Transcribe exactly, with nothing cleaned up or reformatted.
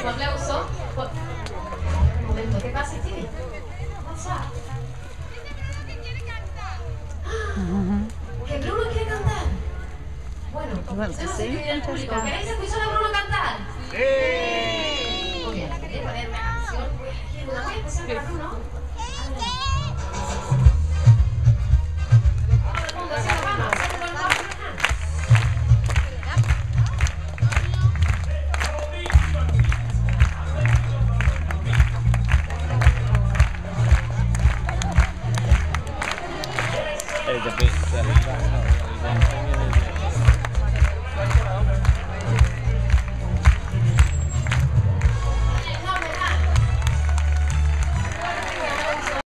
último aplauso. Un momento, ¿qué pasa, Stevie? What's up? ¿Que Bruno quiere cantar? Bueno, Bueno, hacemos sí, escribir al público. está. ¿Queréis escuchar a Bruno cantar? ¡Sí! Muy bien, voy a poner una canción. Voy a elegir una muy especial para Bruno.